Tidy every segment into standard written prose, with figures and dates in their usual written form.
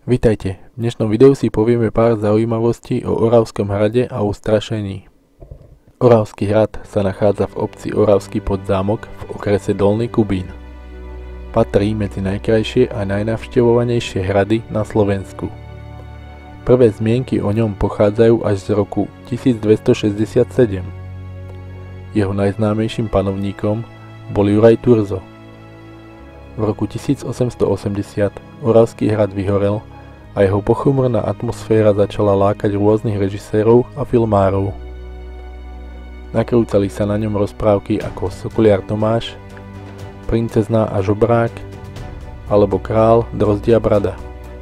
Vitajte, v dnešnom videu si povieme pár zaujímavostí o Oravskom hrade a ustrašení. Oravský hrad sa nachádza v obci Oravský Podzámok v okrese Dolný Kubín. Patrí medzi najkrajšie a najnavštevovanejšie hrady na Slovensku. Prvé zmienky o ňom pochádzajú až z roku 1267. Jeho najznámejším panovníkom bol Juraj Turzo. V roku 1880 Oravský hrad vyhorel a jeho pochmurná atmosféra začala lákať rôznych režisérov a filmárov. Nakrúcali sa na ňom rozprávky ako Sokoliar Tomáš, Princezná a žobrák alebo Král Drozdia Brada.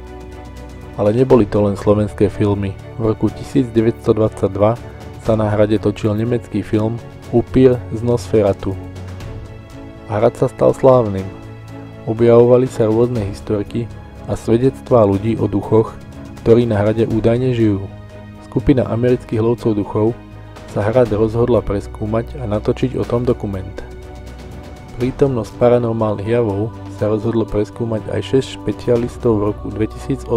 Ale neboli to len slovenské filmy. V roku 1922 sa na hrade točil nemecký film Upír z Nosferatu. Hrad sa stal slávnym. Objavovali sa rôzne historky a svedectvá ľudí o duchoch, ktorí na hrade údajne žijú. Skupina amerických lovcov duchov sa hrad rozhodla preskúmať a natočiť o tom dokument. Prítomnosť paranormálnych javov sa rozhodlo preskúmať aj 6 špecialistov v roku 2008.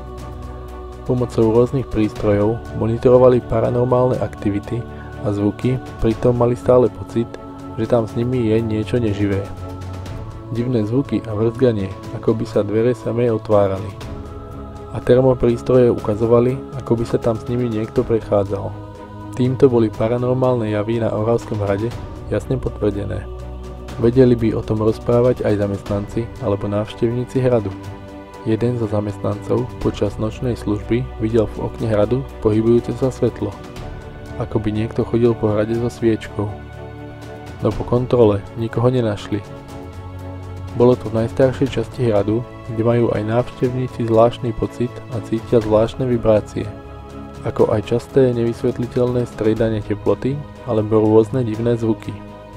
Pomocou rôznych prístrojov monitorovali paranormálne aktivity a zvuky, pritom mali stále pocit, že tam s nimi je niečo neživé. Divné zvuky a vrzganie, ako by sa dvere samé otvárali. A termoprístroje ukazovali, ako by sa tam s nimi niekto prechádzal. Týmto boli paranormálne javy na Oravskom hrade jasne potvrdené. Vedeli by o tom rozprávať aj zamestnanci alebo návštevníci hradu. Jeden zo zamestnancov počas nočnej služby videl v okne hradu pohybujúce sa svetlo, ako by niekto chodil po hrade so sviečkou. No po kontrole nikoho nenašli. Bolo to v najstaršej časti hradu, kde majú aj návštevníci zvláštny pocit a cítia zvláštne vibrácie, ako aj časté nevysvetliteľné striedanie teploty alebo rôzne divné zvuky.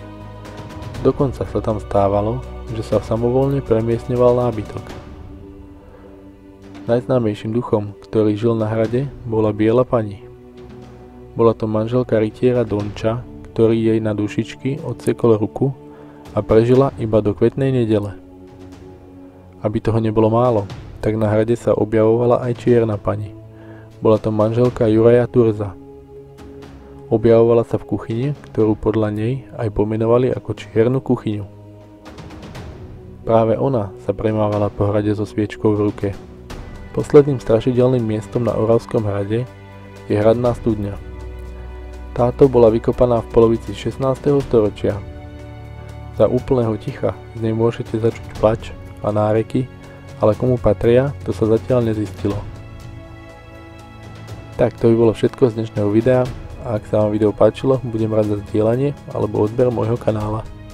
Dokonca sa tam stávalo, že sa samovoľne premiestňoval nábytok. Najznámejším duchom, ktorý žil na hrade, bola Biela pani. Bola to manželka rytiera Donča, ktorý jej na dušičky odsekol ruku a prežila iba do Kvetnej nedele. Aby toho nebolo málo, tak na hrade sa objavovala aj Čierna pani. Bola to manželka Juraja Turza. Objavovala sa v kuchyni, ktorú podľa nej aj pomenovali ako Čiernu kuchyňu. Práve ona sa premávala po hrade so sviečkou v ruke. Posledným strašidelným miestom na Oravskom hrade je hradná studňa. Táto bola vykopaná v polovici 16. storočia. Za úplného ticha z nej môžete začuť plač a náreky, ale komu patria, to sa zatiaľ nezistilo. Tak to by bolo všetko z dnešného videa a ak sa vám video páčilo, budem rád za zdieľanie alebo odber môjho kanála.